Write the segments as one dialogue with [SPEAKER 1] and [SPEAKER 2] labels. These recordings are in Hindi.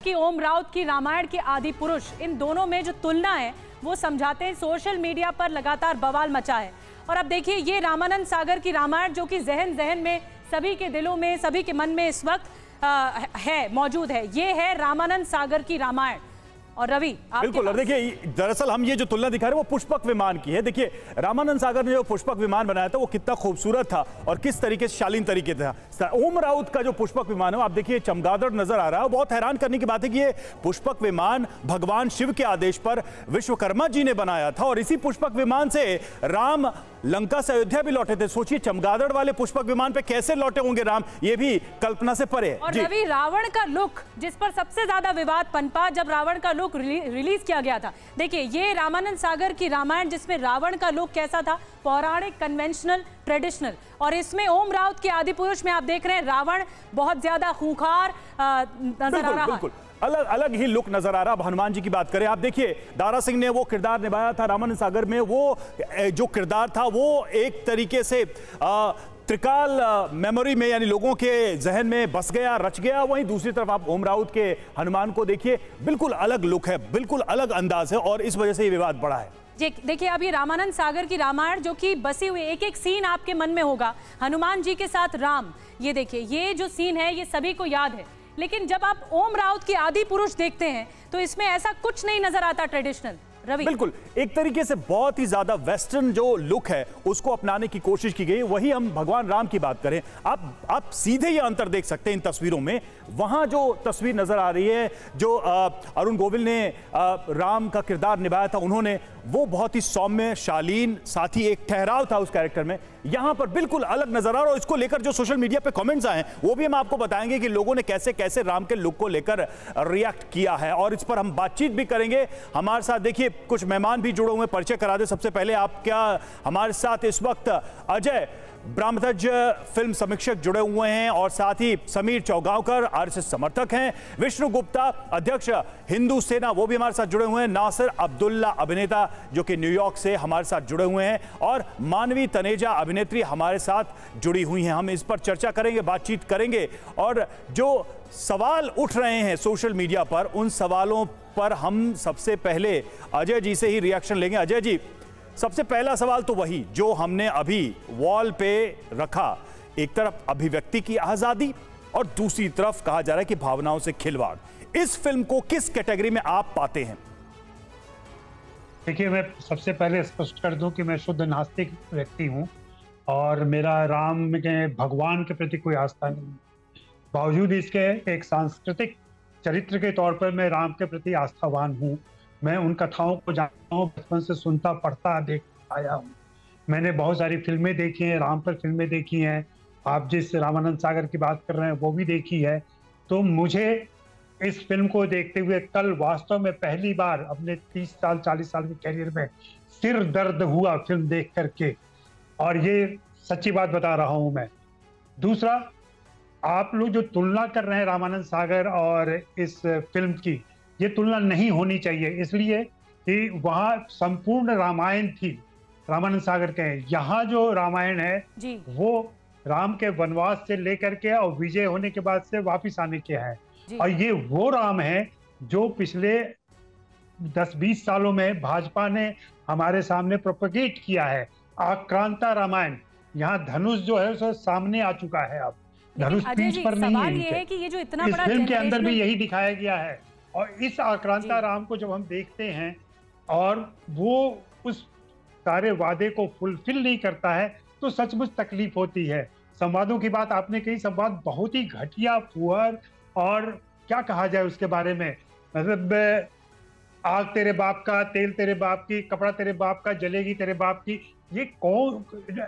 [SPEAKER 1] जबकि ओम राउत की रामायण के आदि पुरुष, इन दोनों में जो तुलना है वो समझाते हैं। सोशल मीडिया पर लगातार बवाल मचा है। और अब देखिए, ये रामानंद सागर की रामायण जो कि जहन में, सभी के दिलों में, सभी के मन में इस वक्त है, मौजूद है। ये है रामानंद सागर की रामायण। और रवि,
[SPEAKER 2] बिल्कुल, और देखिए दरअसल हम ये जो तुलना दिखा रहे हैं वो पुष्पक विमान की है। देखिए रामानंद सागर ने जो पुष्पक विमान बनाया था वो कितना खूबसूरत था और किस तरीके से शालीन तरीके था। ओम राउत का जो पुष्पक विमान है आप देखिए चमगादड़ नजर आ रहा है। बहुत हैरान करने की बात है कि ये पुष्पक विमान भगवान शिव के आदेश पर विश्वकर्मा जी ने बनाया था और इसी पुष्पक विमान से राम लंका से अयोध्या भी लौटे थे। सोचिए चमगादड़ वाले पुष्पक विमान पे कैसे लौटे होंगे राम, ये भी कल्पना से परे है।
[SPEAKER 1] और रवि, रावण का लुक जिस पर सबसे ज्यादा विवाद पनपा जब रावण का लुक रिलीज किया गया था। देखिए ये रामानंद सागर की रामायण जिसमें रावण का लुक कैसा था, पौराणिक, कन्वेंशनल, ट्रेडिशनल। और इसमें ओम राउत के आदि पुरुष में आप देख रहे हैं रावण बहुत ज्यादा खूंखार नजर आ रहा है।
[SPEAKER 2] अलग अलग ही लुक नजर आ रहा। अब हनुमान जी की बात करें, आप देखिए दारा सिंह ने वो किरदार निभाया था रामानंद सागर में। वो जो किरदार था वो एक तरीके से त्रिकाल मेमोरी में यानी लोगों के जहन में बस गया, रच गया। वहीं दूसरी तरफ आप ओम राउत के हनुमान को देखिए, बिल्कुल अलग लुक है, बिल्कुल अलग अंदाज है और इस वजह से ये विवाद बढ़ा है।
[SPEAKER 1] देखिए अभी रामानंद सागर की रामायण जो कि बसी हुई, एक एक सीन आपके मन में होगा। हनुमान जी के साथ राम, ये देखिए ये जो सीन है ये सभी को याद है। लेकिन जब आप ओम राउत के आदि पुरुष देखते हैं तो इसमें ऐसा कुछ नहीं नजर आता ट्रेडिशनल। रवि,
[SPEAKER 2] बिल्कुल एक तरीके से बहुत ही ज्यादा वेस्टर्न जो लुक है उसको अपनाने की कोशिश की गई। वही हम भगवान राम की बात करें, आप सीधे ये अंतर देख सकते हैं इन तस्वीरों में। वहां जो तस्वीर नजर आ रही है जो अरुण गोविल ने राम का किरदार निभाया था, उन्होंने वो बहुत ही सौम्य, शालीन, साथ ही एक ठहराव था उस कैरेक्टर में। यहां पर बिल्कुल अलग नजर आ रहा है। और इसको लेकर जो सोशल मीडिया पे कमेंट्स आए हैं वो भी हम आपको बताएंगे कि लोगों ने कैसे कैसे राम के लुक को लेकर रिएक्ट किया है और इस पर हम बातचीत भी करेंगे। हमारे साथ देखिए कुछ मेहमान भी जुड़े हुए, परिचय करा दे। सबसे पहले आप क्या हमारे साथ इस वक्त अजय ब्रह्मध्वज फिल्म समीक्षक जुड़े हुए हैं और साथ ही समीर चौगांवकर आरएसएस समर्थक हैं, विष्णु गुप्ता अध्यक्ष हिंदू सेना वो भी हमारे साथ जुड़े हुए हैं, नासिर अब्दुल्ला अभिनेता जो कि न्यूयॉर्क से हमारे साथ जुड़े हुए हैं और मानवी तनेजा अभिनेत्री हमारे साथ जुड़ी हुई हैं। हम इस पर चर्चा करेंगे, बातचीत करेंगे और जो सवाल उठ रहे हैं सोशल मीडिया पर उन सवालों पर हम सबसे पहले अजय जी से ही रिएक्शन लेंगे। अजय जी, सबसे पहला सवाल तो वही जो हमने अभी वॉल पे रखा, एक तरफ अभिव्यक्ति की आजादी और दूसरी तरफ कहा जा रहा है कि भावनाओं से खिलवाड़। इस फिल्म को किस कैटेगरी में आप पाते हैं?
[SPEAKER 3] देखिए, मैं सबसे पहले स्पष्ट कर दूं कि मैं शुद्ध नास्तिक व्यक्ति हूं और मेरा राम के भगवान के प्रति कोई आस्था नहीं। बावजूद इसके एक सांस्कृतिक चरित्र के तौर पर मैं राम के प्रति आस्थावान हूं। मैं उन कथाओं को जानता हूँ, बचपन से सुनता पढ़ता देख आया हूँ। मैंने बहुत सारी फिल्में देखी हैं, राम पर फिल्में देखी हैं। आप जिस रामानंद सागर की बात कर रहे हैं वो भी देखी है। तो मुझे इस फिल्म को देखते हुए कल वास्तव में पहली बार अपने 30 साल 40 साल के कैरियर में सिर दर्द हुआ फिल्म देख करके, और ये सच्ची बात बता रहा हूँ मैं। दूसरा, आप लोग जो तुलना कर रहे हैं रामानंद सागर और इस फिल्म की, ये तुलना नहीं होनी चाहिए, इसलिए कि वहाँ संपूर्ण रामायण थी रामानंद सागर के। यहाँ जो रामायण है वो राम के वनवास से लेकर के और विजय होने के बाद से वापिस आने के हैं। और ये वो राम है जो पिछले 10-20 सालों में भाजपा ने हमारे सामने प्रोपेगेट किया है। आक्रांता रामायण, यहाँ धनुष जो है उसको सामने आ चुका है। अब धनुष पीठ पर नहीं है,
[SPEAKER 1] कि ये जो इतना
[SPEAKER 3] इस
[SPEAKER 1] बड़ा
[SPEAKER 3] फिल्म के अंदर भी यही दिखाया गया है। और इस आक्रांता राम को जब हम देखते हैं और वो उस सारे वादे को फुलफिल नहीं करता है तो सचमुच तकलीफ होती है। संवादों की बात आपने कही, संवाद बहुत ही घटिया, फुहर, और क्या कहा जाए उसके बारे में, मतलब आग तेरे बाप का, तेल तेरे बाप की, कपड़ा तेरे बाप का, जलेगी तेरे बाप की। ये कौन,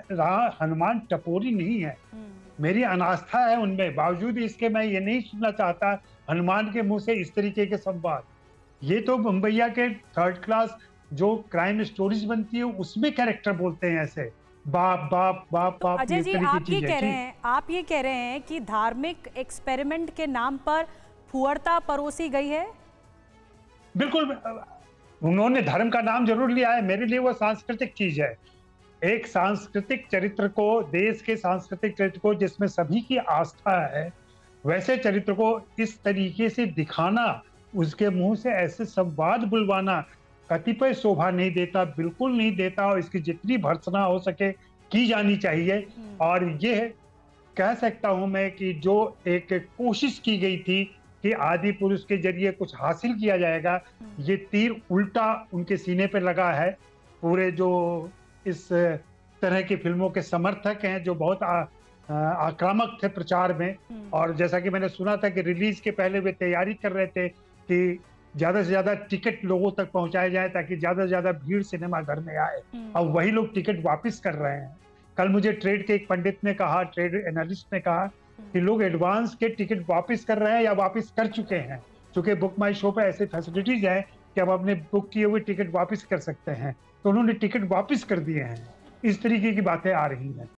[SPEAKER 3] हनुमान टपोरी नहीं है, मेरी अनास्था है उनमें। बावजूद इसके मैं ये नहीं सुनना चाहता हनुमान के मुंह से इस तरीके के संवाद। ये तो मुंबईया के 3rd क्लास जो क्राइम स्टोरीज बनती है उसमें कैरेक्टर बोलते हैं ऐसे, बाप बाप बाप बाप।
[SPEAKER 1] अजय जी, आप ये कह रहे हैं कि धार्मिक एक्सपेरिमेंट के नाम पर फुहरता परोसी गई है?
[SPEAKER 3] बिल्कुल, उन्होंने धर्म का नाम जरूर लिया है, मेरे लिए वो सांस्कृतिक चीज है। एक सांस्कृतिक चरित्र को, देश के सांस्कृतिक चरित्र को जिसमें सभी की आस्था है, वैसे चरित्र को इस तरीके से दिखाना, उसके मुंह से ऐसे संवाद बुलवाना कतिपय शोभा नहीं देता, बिल्कुल नहीं देता, और इसकी जितनी भर्त्सना हो सके की जानी चाहिए। और ये कह सकता हूं मैं कि जो एक कोशिश की गई थी कि आदि पुरुष के जरिए कुछ हासिल किया जाएगा, ये तीर उल्टा उनके सीने पे लगा है। पूरे जो इस तरह की फिल्मों के समर्थक हैं, जो बहुत आक्रामक थे प्रचार में, और जैसा कि मैंने सुना था कि रिलीज के पहले वे तैयारी कर रहे थे कि ज्यादा से ज्यादा टिकट लोगों तक पहुंचाए जाए ताकि ज्यादा से ज्यादा भीड़ सिनेमा घर में आए। अब वही लोग टिकट वापस कर रहे हैं। कल मुझे ट्रेड के एक पंडित ने कहा, ट्रेड एनालिस्ट ने कहा कि लोग एडवांस के टिकट वापस कर रहे हैं या वापस कर चुके हैं, क्योंकि बुक माई शो पे ऐसे फैसिलिटीज हैं कि आप अपने बुक किए हुए टिकट वापस कर सकते हैं। तो उन्होंने टिकट वापस कर दिए हैं। इस तरीके की बातें आ रही हैं।